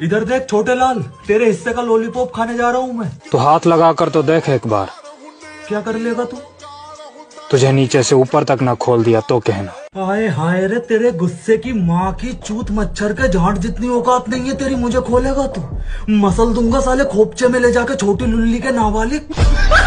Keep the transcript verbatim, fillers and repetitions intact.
इधर देख छोटे लाल, तेरे हिस्से का लॉलीपॉप खाने जा रहा हूँ मैं। तो हाथ लगा कर तो देख एक बार। क्या कर लेगा तू? तुझे नीचे से ऊपर तक ना खोल दिया तो कहना। हाय हाय रे, तेरे गुस्से की माँ की चूत मच्छर के झांट जितनी औकात नहीं है तेरी, मुझे खोलेगा तू? मसल दूंगा साले खोपचे में ले जाके छोटी लुल्ली के नाबालिग।